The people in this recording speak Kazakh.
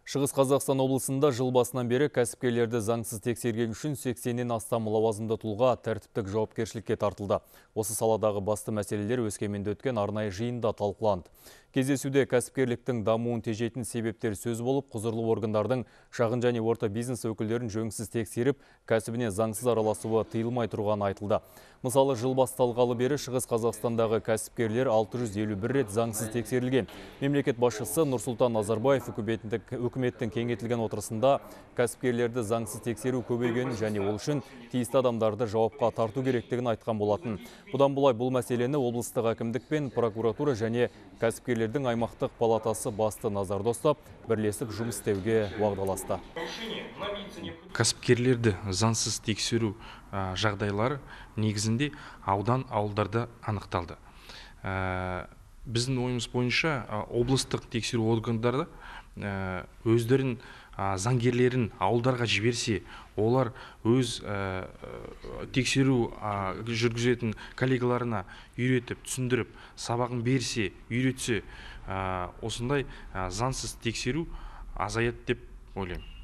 Шығыс Қазақстан облысында жыл басынан бері кәсіпкерлерді заңсыз тексерген үшін 80-нен астам лауазымды тұлға тәртіптік жауапкершілікке тартылды. Осы саладағы басты мәселелер Өскеменде өткен арнайы жиында талқыланды. Кездесуде кәсіпкерліктің дамуын тежейтін себептер сөз болып, құзырлы органдардың шағын және орта бизнес өкілдерін жөнсіз тексеріп, кәсібіне заңсыз араласуы тыйылмай тұрғаны айтылды. Мысалы, жыл басталғалы бері Шығыс Қазақстандағы кәсіпкерлер 651 рет заңсыз тексерілген. Мемлекет басшысы Нұрсұлтан Назарбаев үкіметтің кеңейтілген отырысында кәсіпкерлерді заңсыз тексеру көбейгенін және ол үшін тиісті адамдарды жауапқа тарту керектігін айтқан болатын. Бұдан былай бұл мәселені облыстық әкімдік пен прокуратура және кәсіпкерлердің аймақтық палатасы басты назарда ұстап, бірлесіп жұмыс істеуге уағдаласты. Кәсіпкерлерді заңсыз тексеру жағдайлары негізінде ауылдарда анықталды. Біздің ойымыз бойынша облыстық тексеру органдары өздерін заңгерлерін ауылдарға жіберсе, олар өз тексеру жүргізетін коллегаларына үйретіп, түсіндіріп, сабағын берсе, үйретсе, осындай заңсыз тексеру азаяды деп ойлаймын.